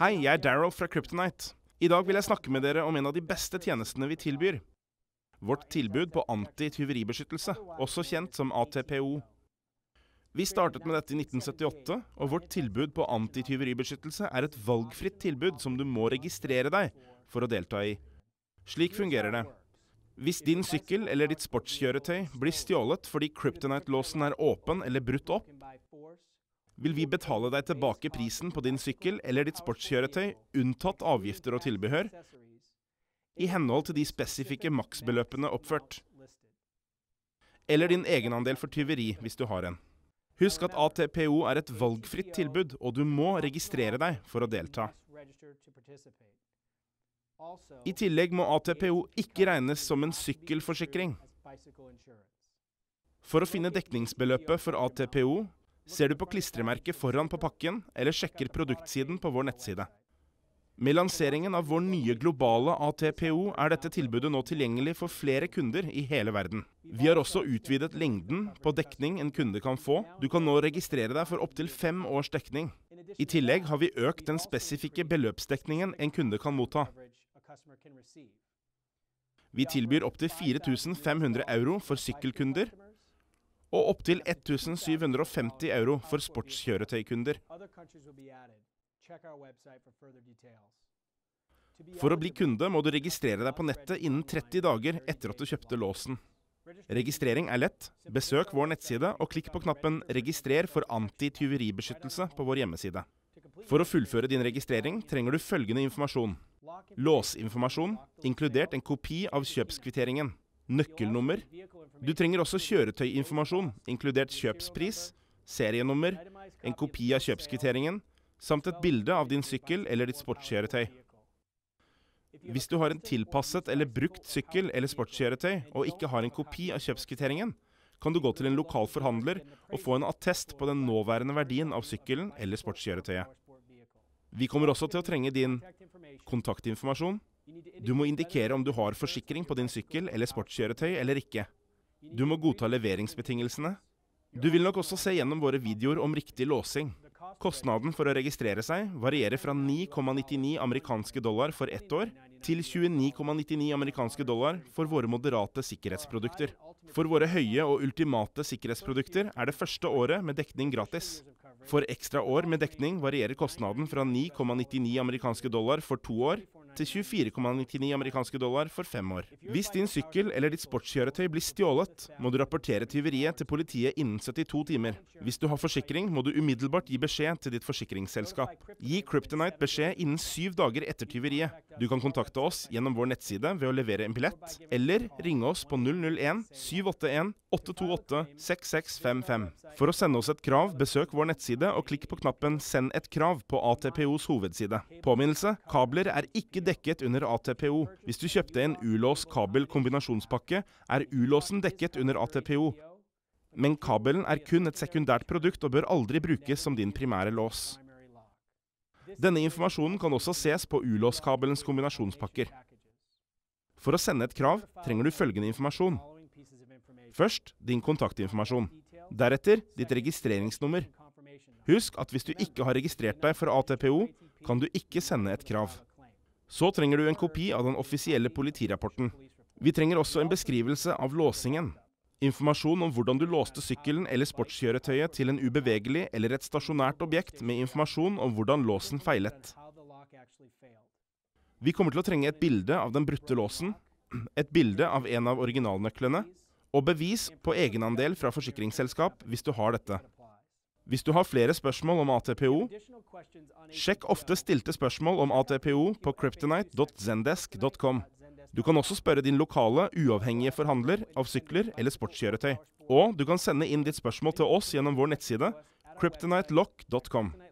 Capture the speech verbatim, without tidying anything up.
Hei, jeg er Daryl fra Kryptonite. I dag vil jeg snakke med dere om en av de beste tjenestene vi tilbyr. Vårt tilbud på anti-tyveribeskyttelse, også kjent som A T P O. Vi startet med dette i nitten syttiåtte, og vårt tilbud på anti-tyveribeskyttelse er et valgfritt tilbud som du må registrere deg for å delta i. Slik fungerer det. Hvis din sykkel eller ditt sportskjøretøy blir stjålet fordi Kryptonite-låsen er åpen eller brutt opp, vil vi betale deg tilbake prisen på din sykkel eller ditt sportskjøretøy, unntatt avgifter og tilbehør, i henhold til de spesifikke maksbeløpene oppført. Eller din egenandel for tyveri, hvis du har en. Husk at A T P O er et valgfritt tilbud, og du må registrere deg for å delta. I tillegg må A T P O ikke regnes som en sykkelforsikring. For å finne dekningsbeløpet for A T P O, ser du på klistremerket foran på pakken, eller sjekker produktsiden på vår nettside. Med lanseringen av vår nye globale A T P O er dette tilbudet nå tilgjengelig for flere kunder i hele verden. Vi har også utvidet lengden på dekning en kunde kan få. Du kan nå registrere deg for opptil fem års dekning. I tillegg har vi økt den spesifikke beløpsdekningen en kunde kan motta. Vi tilbyr opptil fire tusen fem hundre euro for sykkelkunder, og opptil ett tusen syv hundre femti euro for sportskjøretøykunder. For å bli kunde må du registrere deg på nettet innen tretti dager etter at du kjøpte låsen. Registrering er lett. Besøk vår nettside og klikk på knappen «Registrer for anti-tyveribeskyttelse» på vår hjemmeside. For å fullføre din registrering trenger du følgende informasjon. Låsinformasjon, inkludert en kopi av kjøpskvitteringen. Nøkkelnummer. Du trenger også kjøretøyinformasjon, inkludert kjøpspris, serienummer, en kopi av kjøpskvitteringen, samt et bilde av din sykkel eller ditt sportskjøretøy. Hvis du har en tilpasset eller brukt sykkel eller sportskjøretøy og ikke har en kopi av kjøpskvitteringen, kan du gå til en lokal forhandler og få en attest på den nåværende verdien av sykkelen eller sportskjøretøyet. Vi kommer også til å trenge din kontaktinformasjon. Du må indikere om du har forsikring på din sykkel eller sportskjøretøy eller ikke. Du må godta leveringsbetingelsene. Du vil nok også se gjennom våre videoer om riktig låsing. Kostnaden for å registrere seg varierer fra ni komma nittini amerikanske dollar for ett år til tjueni komma nittini amerikanske dollar for våre moderate sikkerhetsprodukter. For våre høye og ultimate sikkerhetsprodukter er det første året med dekning gratis. For ekstra år med dekning varierer kostnaden fra ni komma nittini amerikanske dollar for to år til tjuefire komma nittini amerikanske dollar for fem år. Hvis din sykkel eller ditt sportskjøretøy blir stjålet, må du rapportere tyveriet til politiet innen syttito timer. Hvis du har forsikring, må du umiddelbart gi beskjed til ditt forsikringsselskap. Gi Kryptonite beskjed innen syv dager etter tyveriet. Du kan kontakte oss gjennom vår nettside ved å levere en billett, eller ringe oss på null null en sju åtte en åtte to åtte seks seks fem fem. For å sende oss et krav, besøk vår nettside og klikk på knappen «Send et krav» på A T P Os hovedside. Påminnelse, kabler er ikke dekket under A T P O. Hvis du kjøpte en ulås kabel kombinasjonspakke, er ulåsen dekket under A T P O. Men kabelen er kun et sekundært produkt og bør aldri brukes som din primære lås. Denne informasjonen kan også ses på ulåskabelens kombinasjonspakker. For å sende et krav trenger du følgende informasjon. Først din kontaktinformasjon. Deretter ditt registreringsnummer. Husk at hvis du ikke har registrert deg for A T P O, kan du ikke sende et krav. Så trenger du en kopi av den offisielle politirapporten. Vi trenger også en beskrivelse av låsingen. Informasjon om hvordan du låste sykkelen eller sportskjøretøyet til en ubevegelig eller et stasjonært objekt med informasjon om hvordan låsen feilet. Vi kommer til å trenge et bilde av den brutte låsen, et bilde av en av originalnøklene, og bevis på egenandel fra forsikringsselskap hvis du har dette. Hvis du har flere spørsmål om A T P O, sjekk ofte stilte spørsmål om A T P O på kryptonite punktum zendesk punktum com. Du kan også spørre din lokale, uavhengige forhandler av sykler eller sportskjøretøy. Og du kan sende inn ditt spørsmål til oss gjennom vår nettside kryptonite lock punktum com.